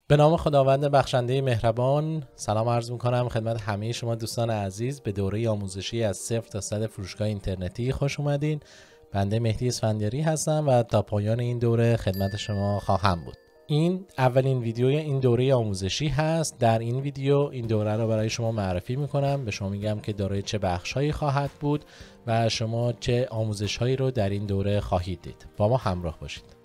به نام خداوند بخشنده مهربان سلام عرض میکنم خدمت همه شما دوستان عزیز. به دوره آموزشی از 0 تا 100 فروشگاه اینترنتی خوش اومدین. بنده مهدی اسفندیاری هستم و تا پایان این دوره خدمت شما خواهم بود. این اولین ویدیوی این دوره آموزشی هست. در این ویدیو این دوره رو برای شما معرفی میکنم، به شما میگم که دارای چه بخشهایی خواهد بود و شما چه آموزشهایی رو در این دوره خواهید دید. با ما همراه باشید.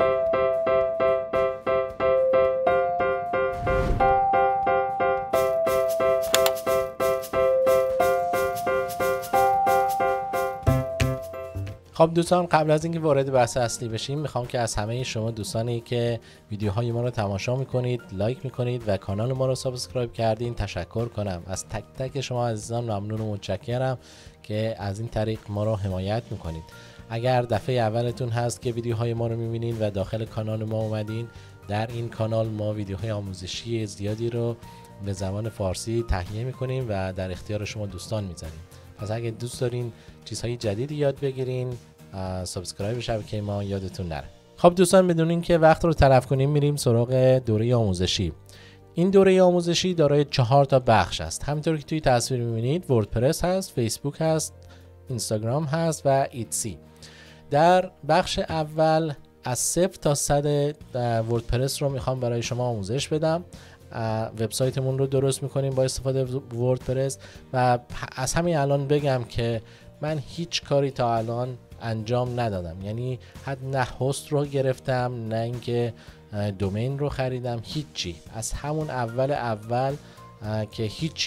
خب دوستان، قبل از اینکه وارد بحث اصلی بشیم میخوام که از همه شما دوستانی که ویدیوهای ما رو تماشا میکنید، لایک میکنید و کانال ما رو سابسکرایب کردین تشکر کنم. از تک تک شما عزیزان ممنون و متشکرم که از این طریق ما رو حمایت میکنید. اگر دفعه اولتون هست که ویدیوهای ما رو میبینید و داخل کانال ما اومدین، در این کانال ما ویدیوهای آموزشی زیادی رو به زبان فارسی تهیه میکنیم و در اختیار شما دوستان میذاریم. پس اگه دوست دارین چیزهای جدیدی یاد بگیرین، سابسکرایب شبکه ما یادتون نره. خب دوستان، بدون اینکه وقت رو تلف کنیم میریم سراغ دوره آموزشی. این دوره آموزشی دارای 4 تا بخش است. همونطور که توی تصویر میبینید وردپرس هست، فیسبوک هست، اینستاگرام هست و ایتسی. در بخش اول از 0 تا 100 وردپرس رو میخوام برای شما آموزش بدم. وبسایتمون رو درست میکنیم با استفاده وردپرس و از همین الان بگم که من هیچ کاری تا الان انجام ندادم. یعنی نه هست رو گرفتم، نه اینکه دومین رو خریدم، هیچی. از همون اول که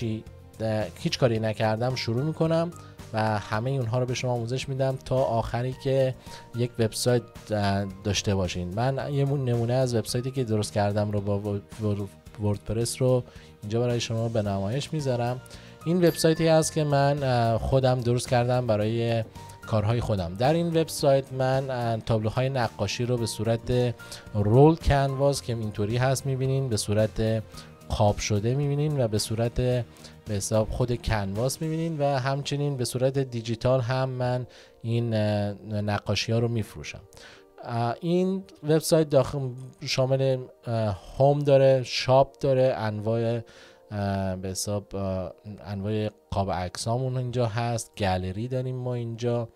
هیچ کاری نکردم شروع میکنم و همه اونها رو به شما آموزش میدم تا آخری که یک وبسایت داشته باشین. من یه نمونه از وبسایتی که درست کردم رو با وردپرس رو اینجا برای شما به نمایش میذارم. این وبسایتی هست که من خودم درست کردم برای کارهای خودم. در این وبسایت من تابلوهای نقاشی رو به صورت رول کنواس که اینطوری هست میبینین، به صورت قاب شده میبینین و به صورت به حساب خود کنواس میبینین و همچنین به صورت دیجیتال هم من این نقاشی ها رو میفروشم. این وبسایت داخل شامل هوم داره، شاپ داره، انواع به حساب انواع قاب عکسامون اینجا هست، گالری داریم ما اینجا،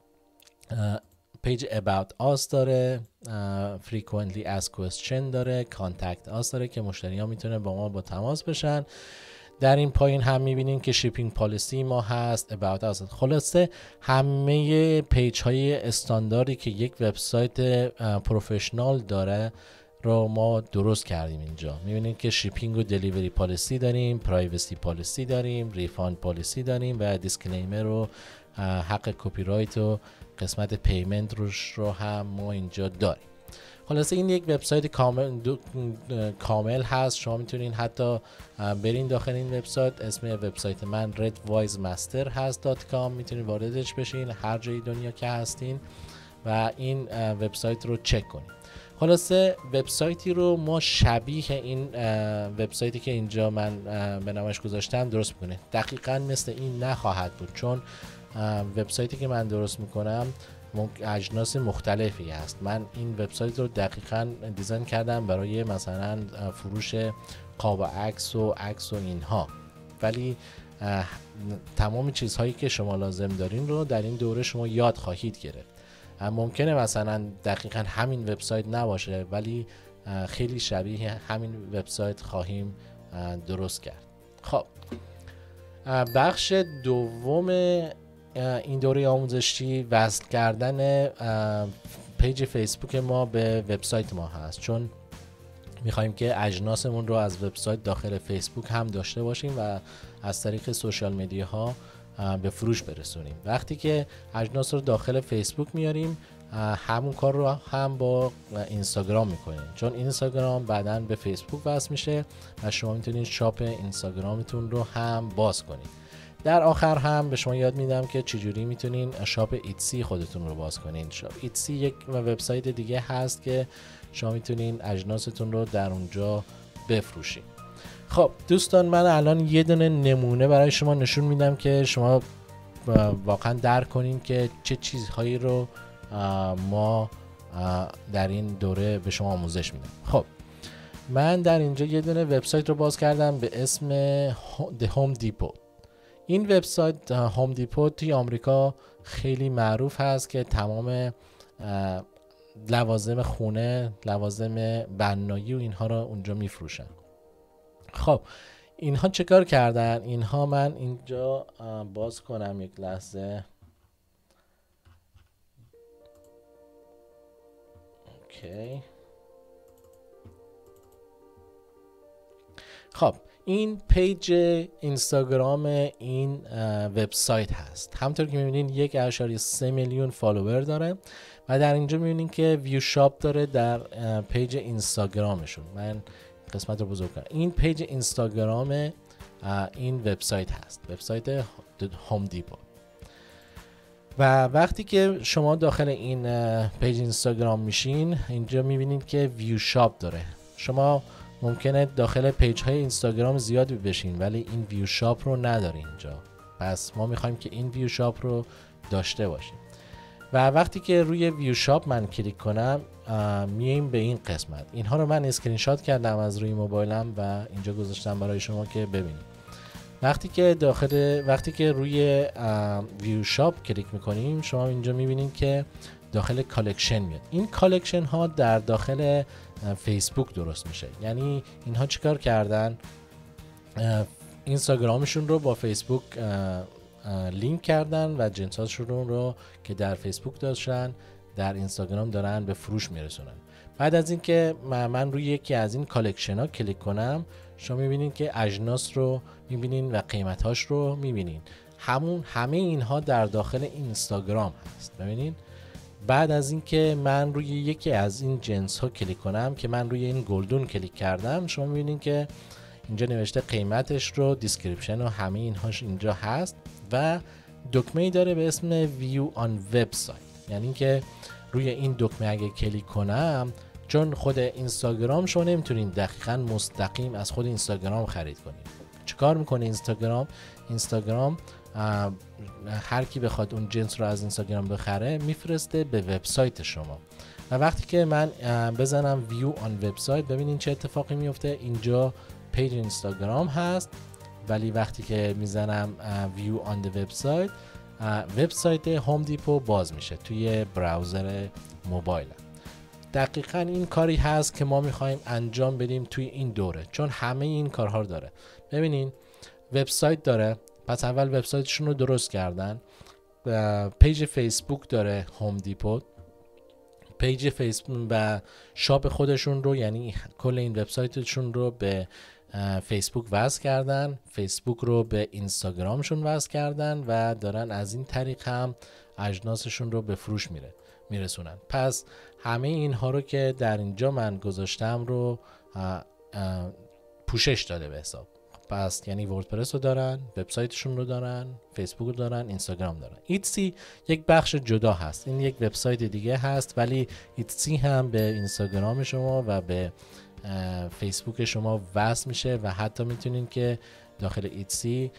پیج about us داره، frequently asked question داره، contact us داره که مشتری ها میتونه با ما با تماس بشن. در این پایین هم میبینین که شیپینگ پالیسی ما هست، about us. خلاصه همه پیج های استانداردی که یک وبسایت پروفشنال داره رو ما درست کردیم. اینجا میبینید که شیپینگ و دلیوری پالیسی داریم، پرایوسی پالیسی داریم، ریفاند پالیسی داریم و دیسکلیمر و حق کپی رایت و قسمت پیمنت رو هم ما اینجا داریم. خلاصه این یک وبسایت کامل هست. شما میتونین حتی برین داخل این وبسایت. اسم وبسایت من redwisemaster هست .com. میتونین واردش بشین هر جای دنیا که هستین و این وبسایت رو چک کنین. خلاصه وبسایتی رو ما شبیه این وبسایتی که اینجا من به نامش گذاشتم درست میکنه. دقیقاً مثل این نخواهد بود، چون وبسایتی که من درست میکنم اجناس مختلفی هست. من این وبسایت رو دقیقاً دیزاین کردم برای مثلا فروش قاب عکس و اینها، ولی تمام چیزهایی که شما لازم دارین رو در این دوره شما یاد خواهید گرفت. ممکنه مثلا دقیقاً همین وبسایت نباشه، ولی خیلی شبیه همین وبسایت خواهیم درست کرد. خب بخش دوم این دوره آموزشی وصل کردن پیج فیسبوک ما به وبسایت ما هست، چون میخوایم که اجناسمون رو از وبسایت داخل فیسبوک هم داشته باشیم و از طریق سوشال میدیا ها به فروش برسونیم. وقتی که اجناس رو داخل فیسبوک میاریم، همون کار رو هم با اینستاگرام میکنیم، چون اینستاگرام بعداً به فیسبوک وصل میشه و شما میتونید شاپ اینستاگرامتون رو هم باز کنید. در آخر هم به شما یاد میدم که چجوری میتونین شاپ ایتسی خودتون رو باز کنین. شاپ ایتسی یک وبسایت دیگه هست که شما میتونین اجناستون رو در اونجا بفروشین. خب دوستان، من الان یه دونه نمونه برای شما نشون میدم که شما واقعا درک کنین که چه چیزهایی رو ما در این دوره به شما آموزش میدم. خب من در اینجا یه دونه وبسایت رو باز کردم به اسم The Home Depot. این وبسایت هوم دیپو توی آمریکا خیلی معروف هست که تمام لوازم خونه، لوازم بنایی و اینها رو اونجا میفروشن. خب اینها چه کار کردن؟ اینها، من اینجا باز کنم یک لحظه. اوکی. خب این پیج اینستاگرام این وبسایت هست. همونطور که می‌بینید 1.3 میلیون فالوور داره و در اینجا می‌بینید که ویو شاپ داره در پیج اینستاگرامشون. من قسمت رو بزرگ کنم. این پیج اینستاگرام این وبسایت هست، وبسایت هوم دیپو. و وقتی که شما داخل این پیج اینستاگرام میشین، اینجا می‌بینید که ویو شاپ داره. شما ممکنه داخل پیج های اینستاگرام زیادی بشین ولی این ویو شاپ رو نداره اینجا. پس ما میخوایم که این ویو شاپ رو داشته باشیم. و وقتی که روی ویو شاپ من کلیک کنم میایم به این قسمت. اینها رو من اسکرین شات کردم از روی موبایلم و اینجا گذاشتم برای شما که ببینید. وقتی که روی ویو شاپ کلیک میکنیم، شما اینجا میبینید که داخل کالکشن میاد. این کالکشن ها در داخل فیسبوک درست میشه. یعنی اینها چیکار کردن؟ اینستاگرامشون رو با فیسبوک لینک کردن و جنساشون رو که در فیسبوک داشتن در اینستاگرام دارن به فروش میرسونن. بعد از اینکه من روی یکی از این کالکشن ها کلیک کنم، شما میبینید که اجناس رو میبینید و قیمتاش رو میبینید. همه اینها در داخل اینستاگرام هست. ببینید بعد از اینکه من روی یکی از این جنس ها کلیک کنم، که من روی این گلدون کلیک کردم، شما میبینید که اینجا نوشته قیمتش رو، دیسکریپشن و همه اینهاش اینجا هست و دکمه‌ای داره به اسم ویو آن وبسایت. یعنی که روی این دکمه اگه کلیک کنم، چون خود اینستاگرام شما نمیتونید دقیقاً مستقیم از خود اینستاگرام خرید کنید. چیکار میکنه اینستاگرام هر کی بخواد اون جنس رو از اینستاگرام بخره میفرسته به وبسایت شما. و وقتی که من بزنم ویو آن وبسایت، ببینین چه اتفاقی میفته. اینجا پیج اینستاگرام هست ولی وقتی که میزنم ویو آن وبسایت، وبسایت هوم دیپو باز میشه توی براوزر موبایل. دقیقاً این کاری هست که ما میخوایم انجام بدیم توی این دوره، چون همه این کارها رو داره. ببینین وبسایت داره، پس اول وبسایتشون رو درست کردن. پیج فیسبوک داره هوم دیپو، پیج فیسبوک و شاپ خودشون رو، یعنی کل این وبسایتشون رو به فیسبوک وصل کردن، فیسبوک رو به اینستاگرامشون وصل کردن و دارن از این طریق هم اجناسشون رو به فروش میرسونن. پس همه اینها رو که در اینجا من گذاشتم رو پوشش داده به حساب. پس یعنی وردپرس رو دارن، وبسایتشون رو دارن، فیسبوک رو دارن، اینستاگرام دارن. ایتسی یک بخش جدا هست، این یک وبسایت دیگه هست، ولی ایتسی هم به اینستاگرام شما و به فیسبوک شما وصل میشه و حتی میتونین که داخل ایتسی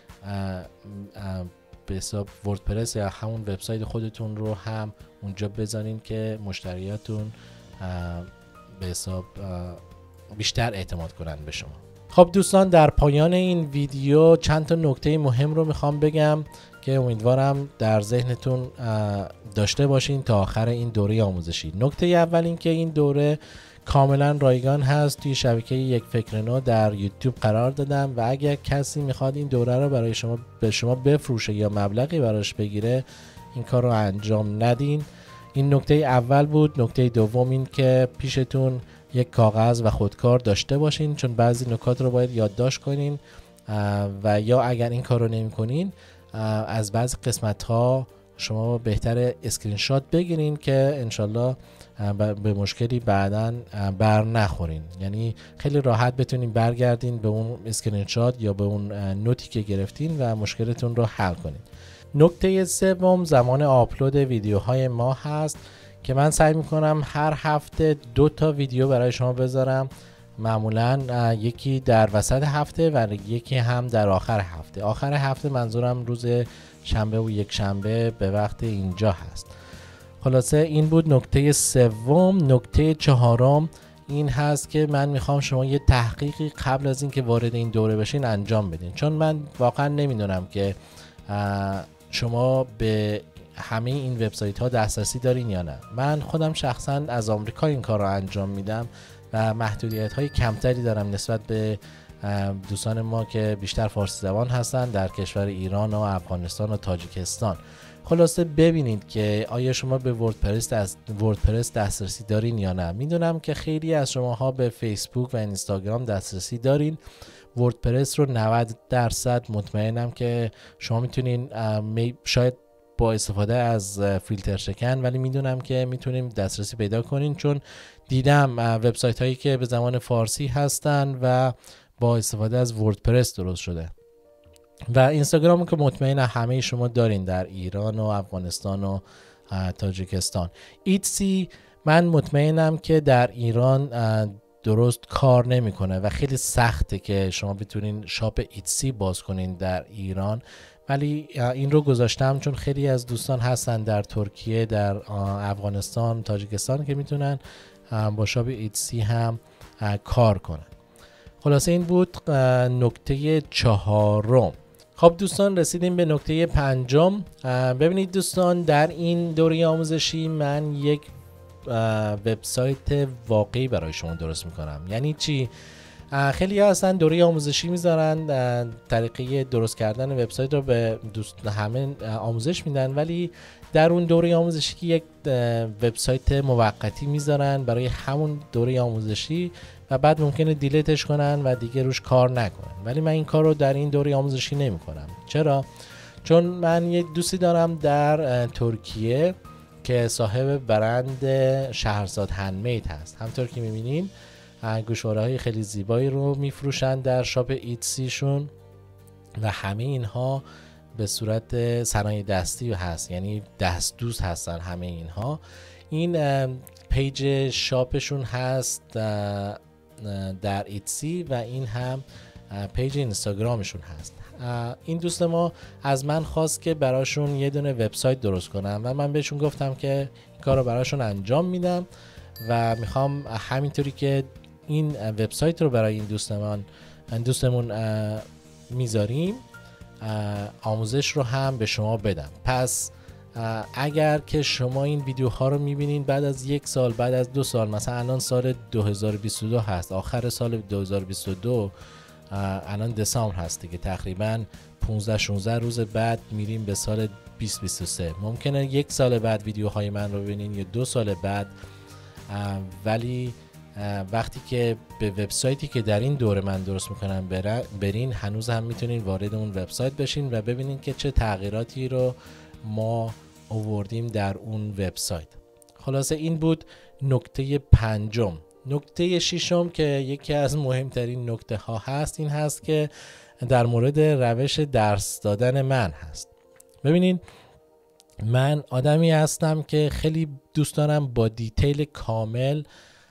به حساب وردپرس یا همون وبسایت خودتون رو هم اونجا بزنین که مشتریاتون به حساب بیشتر اعتماد کنن به شما. خب دوستان، در پایان این ویدیو چند تا نکته مهم رو میخوام بگم که امیدوارم در ذهنتون داشته باشین تا آخر این دوره آموزشی. نکته اول این که این دوره کاملا رایگان هست. توی شبکه یک فکر نو در یوتیوب قرار دادم و اگر کسی میخواد این دوره رو برای شما بفروشه یا مبلغی براش بگیره، این کار رو انجام ندین. این نکته اول بود. نکته دوم این که پیشتون یک کاغذ و خودکار داشته باشین، چون بعضی نکات رو باید یادداشت کنین و یا اگر این کار رو نمی کنین از بعضی قسمت ها شما بهتر اسکرین شات بگیرین که انشالله به مشکلی بعداً بر نخورین. یعنی خیلی راحت بتونین برگردین به اون اسکرین شات یا به اون نوتی که گرفتین و مشکلتون رو حل کنین. نکته سوم زمان آپلود ویدیوهای ما هست که من سعی میکنم هر هفته 2 تا ویدیو برای شما بذارم. معمولا یکی در وسط هفته و یکی هم در آخر هفته. آخر هفته منظورم روز شنبه و یک شنبه به وقت اینجا هست. خلاصه این بود نکته سوم. نکته چهارم این هست که من میخوام شما یه تحقیقی قبل از اینکه وارد این دوره بشین انجام بدین، چون من واقعا نمیدونم که شما به همه این وبسایت ها دسترسی دارین یا نه. من خودم شخصا از آمریکا این کار رو انجام میدم و محدودیت های کمتری دارم نسبت به دوستان ما که بیشتر فارسی زبان هستن در کشور ایران و افغانستان و تاجیکستان. خلاصه ببینید که آیا شما به وردپرس دسترسی دارین یا نه. میدونم که خیلی از شماها به فیسبوک و اینستاگرام دسترسی دارین. وردپرس رو 90% مطمئنم که شما میتونین، شاید با استفاده از فیلتر شکن، ولی میدونم که میتونیم دسترسی پیدا کنین، چون دیدم وبسایت هایی که به زبان فارسی هستن و با استفاده از وردپرس درست شده. و اینستاگرام که مطمئنم همه شما دارین در ایران و افغانستان و تاجیکستان. ایتسی من مطمئنم که در ایران درست کار نمیکنه و خیلی سخته که شما بتونین شاپ ایتسی باز کنین در ایران، ولی این رو گذاشتم چون خیلی از دوستان هستن در ترکیه، در افغانستان، تاجیکستان که میتونن با شاپ ایتسی هم کار کنن. خلاصه این بود نکته 4. خب دوستان رسیدیم به نکته 5. ببینید دوستان، در این دوره آموزشی من یک وبسایت واقعی برای شما درست میکنم. یعنی چی؟ خیلی ها هستن دوره آموزشی میذارن، طریقه درست کردن وبسایت رو به همه آموزش میدن، ولی در اون دوره آموزشی یک وبسایت موقتی میذارن برای همون دوره آموزشی و بعد ممکنه دیلیتش کنن و دیگه روش کار نکنن. ولی من این کار رو در این دوره آموزشی نمی کنم. چرا؟ چون من یک دوستی دارم در ترکیه که صاحب برند شهرزاد هندمید هست. همطور که میبینین گوشواره‌های خیلی زیبایی رو میفروشن در شاپ ایتسی شون و همه اینها به صورت صنایع دستی هست، یعنی دست دوز هستن همه اینها. این پیج شاپشون هست در ایتسی و این هم پیج اینستاگرامشون هست. این دوست ما از من خواست که براشون یه دونه وبسایت درست کنم و من بهشون گفتم که این کار رو براشون انجام میدم و میخوام همینطوری که این وبسایت رو برای این دوستمون میذاریم آموزش رو هم به شما بدم. پس اگر که شما این ویدیوها رو میبینین بعد از 1 سال، بعد از 2 سال، مثلا الان سال 2022 هست، آخر سال 2022 الان دسامبر هست دیگه، تقریبا 15-16 روز بعد میریم به سال 2023. ممکنه 1 سال بعد ویدیوهای من رو ببینین یا 2 سال بعد، ولی وقتی که به وبسایتی که در این دوره من درست میکنم برین، هنوز هم میتونین وارد اون وبسایت بشین و ببینین که چه تغییراتی رو ما آوردیم در اون وبسایت. خلاصه این بود نکته 5. نکته 6 که یکی از مهمترین نکته ها هست این هست که در مورد روش درس دادن من هست. ببینین من آدمی هستم که خیلی دوست دارم با دیتیل کامل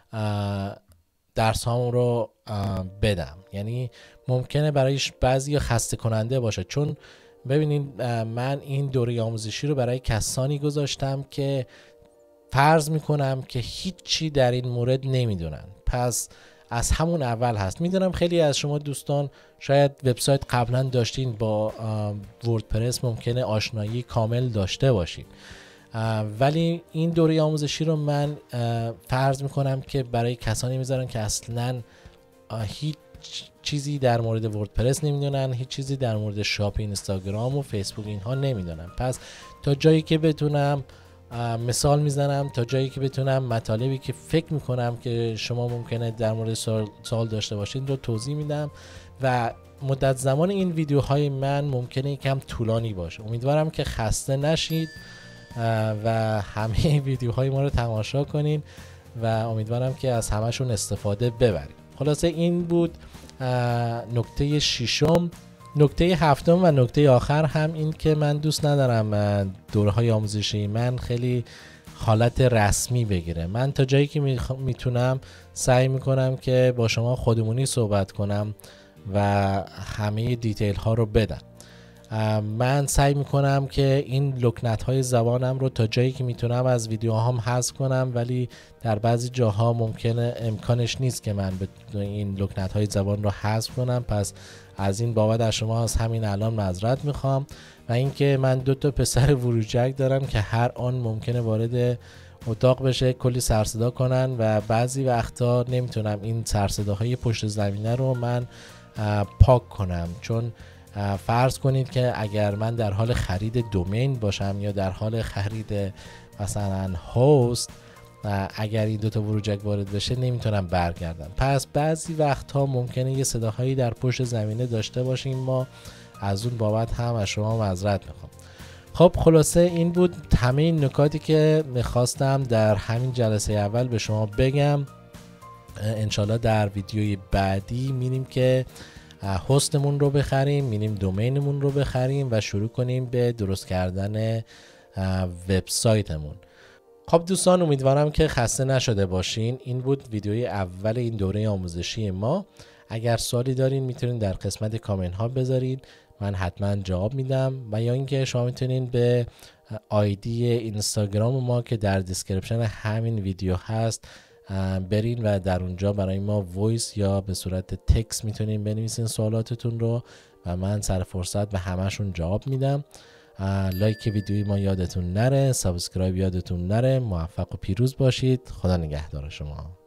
درس هامون رو بدم. یعنی ممکنه برایش بعضی خسته کننده باشه، چون ببینید من این دوره آموزشی رو برای کسانی گذاشتم که فرض میکنم که هیچی در این مورد نمیدونن. پس از همون اول هست. میدونم خیلی از شما دوستان شاید وبسایت قبلا داشتین، با وردپرس ممکنه آشنایی کامل داشته باشین، ولی این دوره آموزشی رو من فرض میکنم که برای کسانی میذارن که اصلا هیچ چیزی در مورد وردپرس نمیدونن، هیچ چیزی در مورد شاپ اینستاگرام و فیسبوک اینها نمیدونن. پس تا جایی که بتونم مثال میزنم، تا جایی که بتونم مطالبی که فکر میکنم که شما ممکنه در مورد سوال داشته باشید رو توضیح میدم و مدت زمان این ویدیوهای من ممکنه یکم طولانی باشه. امیدوارم که خسته نشید و همه ویدیوهای ما رو تماشا کنین و امیدوارم که از همشون استفاده ببرید. خلاصه این بود نکته 6. نکته 7 و نکته آخر هم این که من دوست ندارم دوره‌های آموزشی من خیلی حالت رسمی بگیره. من تا جایی که میتونم سعی میکنم که با شما خودمونی صحبت کنم و همه دیتیل ها رو بدم. من سعی میکنم که این لکنت های زبانم رو تا جایی که میتونم از ویدیوهام حذف کنم، ولی در بعضی جاها ممکنه امکانش نیست که من این لکنت های زبان رو حذف کنم. پس از این بابت از شما از همین الان معذرت میخوام. و اینکه من 2 تا پسر وروجک دارم که هر آن ممکنه وارد اتاق بشه، کلی سرصدا کنن و بعضی وقتا نمیتونم این سرصداهای پشت زمینه رو من پاک کنم. چون فرض کنید که اگر من در حال خرید دومین باشم یا در حال خرید مثلا هاست، اگر این 2 تا وروجک وارد بشه نمیتونم برگردم. پس بعضی وقتها ممکنه یه صداهایی در پشت زمینه داشته باشیم، ما از اون بابت هم از شما معذرت میخوام. خب خلاصه این بود همه این نکاتی که میخواستم در همین جلسه اول به شما بگم. انشالله در ویدیوی بعدی میریم که هاستمون رو بخریم، میریم دومینمون رو بخریم و شروع کنیم به درست کردن وبسایتمون. خب دوستان، امیدوارم که خسته نشده باشین. این بود ویدیوی اول این دوره آموزشی ما. اگر سوالی دارین میتونین در قسمت کامنت ها بذارین، من حتما جواب میدم. و یا اینکه شما میتونین به آیدی اینستاگرام ما که در دیسکریپشن همین ویدیو هست برین و در اونجا برای ما وایس یا به صورت تکست میتونین بنویسین سوالاتتون رو و من سر فرصت به همشون جواب میدم. لایک ویدیوی ما یادتون نره، سابسکرایب یادتون نره. موفق و پیروز باشید. خدا نگهدار شما.